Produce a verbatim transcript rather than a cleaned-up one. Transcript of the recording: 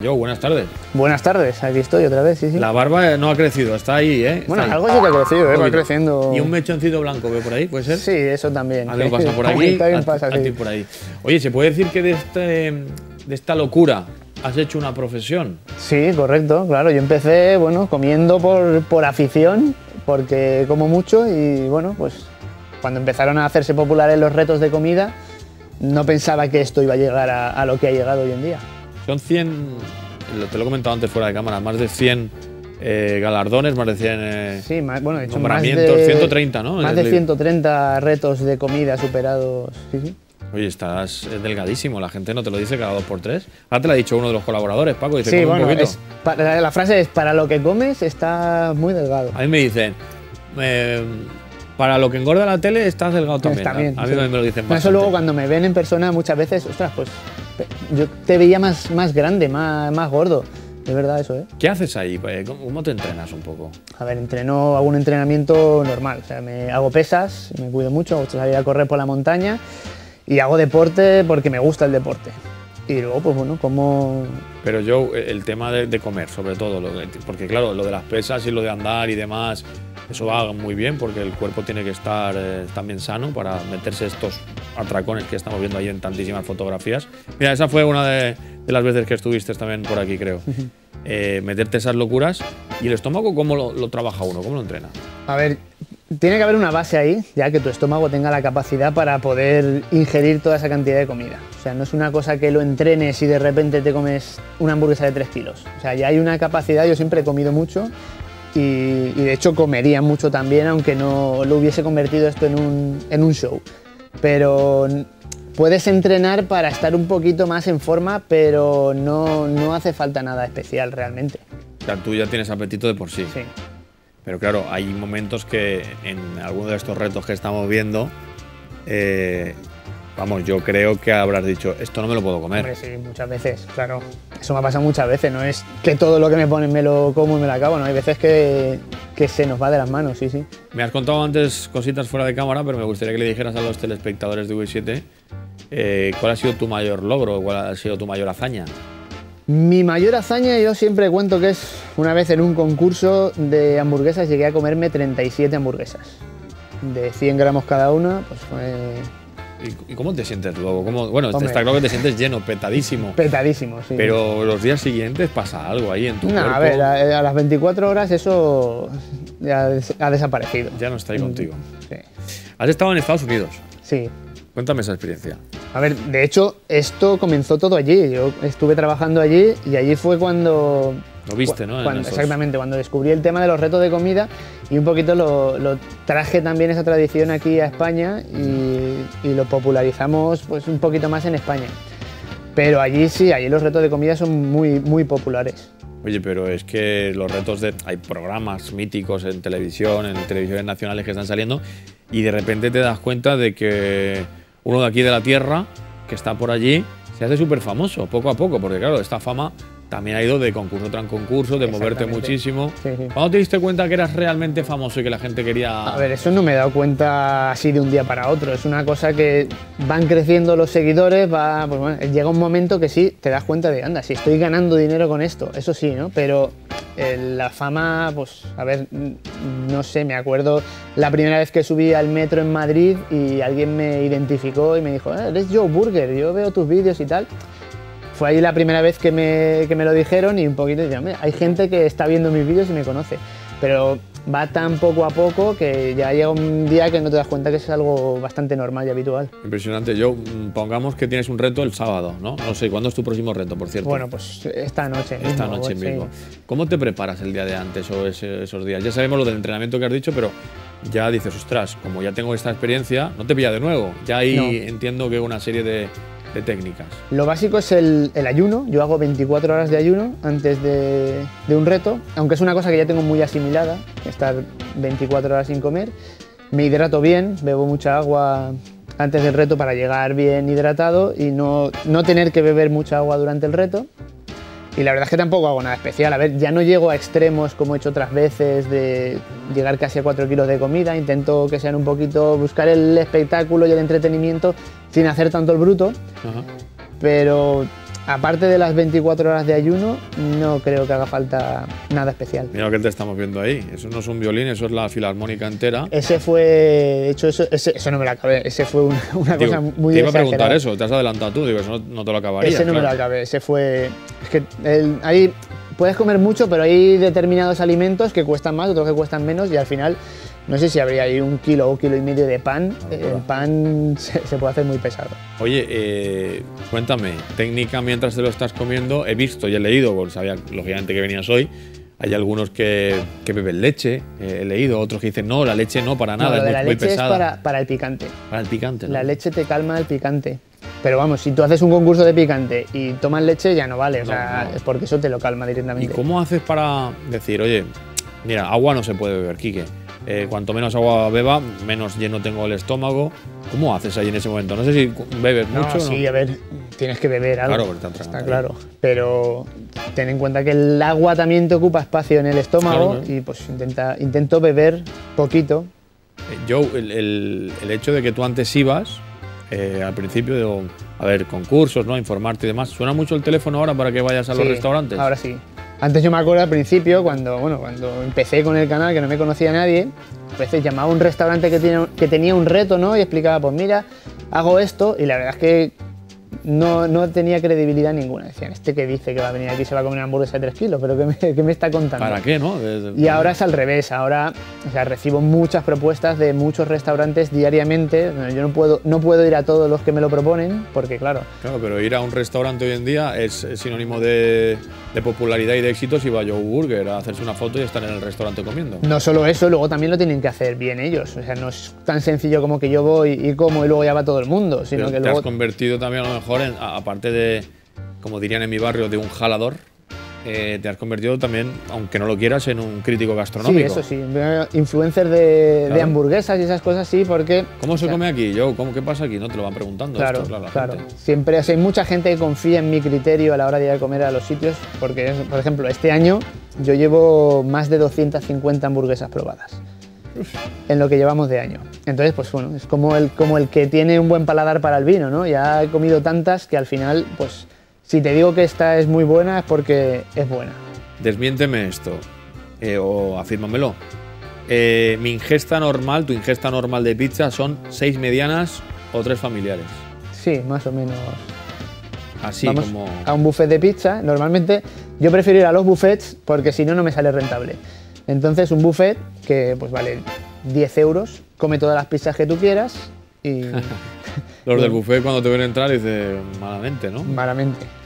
Yo, buenas tardes. Buenas tardes, aquí estoy otra vez, sí, sí. La barba no ha crecido, está ahí, ¿eh? Está bueno, ahí. algo sí que ha crecido, ¿eh? Va creciendo. ¿Y un mechoncito blanco ve por ahí, puede ser? Sí, eso también. A mí me pasa por aquí, también a, pasa, a ti sí. por ahí. Oye, ¿se puede decir que de, este, de esta locura has hecho una profesión? Sí, correcto, claro. Yo empecé, bueno, comiendo por, por afición, porque como mucho y, bueno, pues cuando empezaron a hacerse populares los retos de comida, no pensaba que esto iba a llegar a, a lo que ha llegado hoy en día. Son cien, te lo he comentado antes fuera de cámara, más de cien eh, galardones, más de cien eh, sí, más, bueno, de hecho, nombramientos, más de, ciento treinta, ¿no? Más de ciento treinta retos de comida superados, sí, sí. Oye, estás delgadísimo, la gente no te lo dice cada dos por tres. Ahora te lo ha dicho uno de los colaboradores, Paco, dice, sí, come bueno, un poquito. Es, para, la frase es, para lo que comes está muy delgado. A mí me dicen, eh, para lo que engorda la tele estás delgado también. también a a mí sí. me lo dicen bastante. Eso luego cuando me ven en persona muchas veces, ostras, pues yo te veía más, más grande, más, más gordo. Es verdad eso, ¿eh? ¿Qué haces ahí? ¿Cómo te entrenas un poco? A ver, entreno, hago un entrenamiento normal. O sea, me hago pesas, me cuido mucho, me gusta salir a correr por la montaña y hago deporte porque me gusta el deporte. Y luego, pues bueno, como... Pero yo, el tema de, de comer, sobre todo, lo de, porque claro, lo de las pesas y lo de andar y demás, eso va muy bien porque el cuerpo tiene que estar eh, también sano para meterse estos atracones que estamos viendo ahí en tantísimas fotografías. Mira, esa fue una de, de las veces que estuviste también por aquí, creo. Eh, meterte esas locuras. ¿Y el estómago cómo lo, lo trabaja uno? ¿Cómo lo entrena? A ver, tiene que haber una base ahí, ya que tu estómago tenga la capacidad para poder ingerir toda esa cantidad de comida. O sea, no es una cosa que lo entrenes y de repente te comes una hamburguesa de tres kilos. O sea, ya hay una capacidad, yo siempre he comido mucho y, y de hecho comería mucho también, aunque no lo hubiese convertido esto en un, en un show. Pero puedes entrenar para estar un poquito más en forma, pero no, no hace falta nada especial realmente. O sea, tú ya tienes apetito de por sí. Sí. Pero claro, hay momentos que en alguno de estos retos que estamos viendo, eh, vamos, yo creo que habrás dicho, esto no me lo puedo comer. Hombre, sí, muchas veces, claro. Eso me ha pasado muchas veces, no es que todo lo que me ponen me lo como y me lo acabo, no, hay veces que, que se nos va de las manos, sí, sí. Me has contado antes cositas fuera de cámara, pero me gustaría que le dijeras a los telespectadores de V siete eh, cuál ha sido tu mayor logro, cuál ha sido tu mayor hazaña. Mi mayor hazaña yo siempre cuento que es una vez en un concurso de hamburguesas llegué a comerme treinta y siete hamburguesas. De cien gramos cada una, pues fue... ¿Y, y cómo te sientes luego? ¿Cómo, bueno, Hombre. está claro que te sientes lleno, petadísimo. Petadísimo, sí. Pero los días siguientes pasa algo ahí en tu no, cuerpo. a ver, a, a las veinticuatro horas eso ya ha desaparecido. Ya no está ahí contigo. Sí. Has estado en Estados Unidos. Sí. Cuéntame esa experiencia. A ver, de hecho, esto comenzó todo allí. Yo estuve trabajando allí y allí fue cuando... Lo viste, ¿no? Cuando, esos... Exactamente, cuando descubrí el tema de los retos de comida y un poquito lo, lo traje también esa tradición aquí a España y, y lo popularizamos pues un poquito más en España. Pero allí sí, allí los retos de comida son muy, muy populares. Oye, pero es que los retos de... Hay programas míticos en televisión, en televisiones nacionales que están saliendo y de repente te das cuenta de que uno de aquí de la tierra, que está por allí, se hace súper famoso, poco a poco, porque claro, esta fama también ha ido de concurso tras concurso, de moverte muchísimo. Sí, sí. ¿Cuándo te diste cuenta que eras realmente famoso y que la gente quería...? A ver, eso no me he dado cuenta así de un día para otro. Es una cosa que van creciendo los seguidores, va, pues bueno, llega un momento que sí, te das cuenta de, anda, si estoy ganando dinero con esto, eso sí, ¿no? Pero eh, la fama, pues, a ver, no sé, me acuerdo la primera vez que subí al metro en Madrid y alguien me identificó y me dijo, eh, eres Joe Burger, yo veo tus vídeos y tal. Fue ahí la primera vez que me, que me lo dijeron y un poquito decía, hay gente que está viendo mis vídeos y me conoce, pero va tan poco a poco que ya llega un día que no te das cuenta que es algo bastante normal y habitual. Impresionante. Yo, pongamos que tienes un reto el sábado, ¿no? No sé, ¿cuándo es tu próximo reto, por cierto? Bueno, pues esta noche mismo. Esta noche sí. mismo. ¿Cómo te preparas el día de antes o ese, esos días? Ya sabemos lo del entrenamiento que has dicho, pero ya dices, ostras, como ya tengo esta experiencia, no te pilla de nuevo. Ya ahí No. entiendo que una serie de... de técnicas. Lo básico es el, el ayuno. Yo hago veinticuatro horas de ayuno antes de, de un reto, aunque es una cosa que ya tengo muy asimilada, estar veinticuatro horas sin comer. Me hidrato bien, bebo mucha agua antes del reto para llegar bien hidratado y no, no tener que beber mucha agua durante el reto. Y la verdad es que tampoco hago nada especial. A ver, ya no llego a extremos como he hecho otras veces de llegar casi a cuatro kilos de comida. Intento que sean un poquito, buscar el espectáculo y el entretenimiento sin hacer tanto el bruto. Ajá. Pero aparte de las veinticuatro horas de ayuno, no creo que haga falta nada especial. Mira lo que te estamos viendo ahí. Eso no es un violín, eso es la filarmónica entera. Ese fue, de hecho, eso, ese, eso no me lo acabé. Ese fue una, una Digo, cosa muy Te iba a preguntar exagerada. eso, te has adelantado tú, digo, eso no, no te lo acabarías. Ese no claro. me lo acabé, ese fue... Es que el, ahí puedes comer mucho, pero hay determinados alimentos que cuestan más, otros que cuestan menos, y al final, no sé si habría ahí un kilo o un kilo y medio de pan. Ah, El claro. pan se, se puede hacer muy pesado. Oye, eh, cuéntame, técnica mientras te lo estás comiendo, he visto y he leído, porque sabía lógicamente que venías hoy, hay algunos que, que beben leche, eh, he leído, otros que dicen no, la leche no, para nada, No, lo es de muy, la muy leche es pesada. para, para el picante. Para el picante, ¿no? La leche te calma el picante. Pero vamos, si tú haces un concurso de picante y tomas leche, ya no vale, o No, sea, no. es porque eso te lo calma ¿Y directamente. cómo haces para decir, oye, mira, agua no se puede beber, Quique? Eh, cuanto menos agua beba, menos lleno tengo el estómago. ¿Cómo haces ahí en ese momento? No sé si bebes No, mucho o sí, no. a ver, tienes que beber algo. Claro, porque te atragantas está ahí. claro. Pero ten en cuenta que el agua también te ocupa espacio en el estómago. Claro, claro. Y pues intenta, intento beber poquito. Eh, Joe, el, el- el hecho de que tú antes ibas, eh, al principio, digo, a ver, concursos, ¿no? Informarte y demás, ¿suena mucho el teléfono ahora para que vayas a los Sí, restaurantes? Ahora sí. Antes yo me acuerdo al principio, cuando, bueno, cuando empecé con el canal, que no me conocía nadie, a veces llamaba a un restaurante que, tiene, que tenía un reto, ¿no? Y explicaba, pues mira, hago esto, y la verdad es que no, no tenía credibilidad ninguna. Decían, este que dice que va a venir aquí y se va a comer una hamburguesa de tres kilos, pero ¿qué me, qué me está contando? ¿Para qué, no? Desde- Y ahora es al revés, ahora o sea, recibo muchas propuestas de muchos restaurantes diariamente. Yo no puedo, no puedo ir a todos los que me lo proponen, porque claro, Claro, pero ir a un restaurante hoy en día es, es sinónimo de, de popularidad y de éxito si va Joe Burger a hacerse una foto y estar en el restaurante comiendo. no solo eso, luego también lo tienen que hacer bien ellos. O sea, no es tan sencillo como que yo voy y como y luego ya va todo el mundo, sino Pero que te luego... has convertido también a lo mejor, en, a- aparte de, como dirían en mi barrio, de un jalador, eh, te has convertido también, aunque no lo quieras, en un crítico Sí, gastronómico. eso sí. Influencer de, Claro. de hamburguesas y esas cosas, sí, porque... ¿Cómo se o sea, come aquí, Joe? ¿Cómo, ¿Qué pasa aquí? No te lo van preguntando Claro, esto, claro, la claro. gente. Siempre o sea, hay mucha gente que confía en mi criterio a la hora de ir a comer a los sitios, porque, por ejemplo, este año yo llevo más de doscientas cincuenta hamburguesas probadas en lo que llevamos de año. Entonces, pues bueno, es como el, como el que tiene un buen paladar para el vino, ¿no? Ya he comido tantas que al final, pues, si te digo que esta es muy buena es porque es buena. Desmiénteme esto, eh, o afírmamelo. Eh, mi ingesta normal, tu ingesta normal de pizza son seis medianas o tres familiares. Sí, más o menos. Así Vamos como... a un buffet de pizza. Normalmente yo prefiero ir a los buffets porque si no, no me sale rentable. Entonces, un buffet que pues vale diez euros, come todas las pizzas que tú quieras y Los del buffet cuando te ven entrar dicen malamente, ¿no? malamente.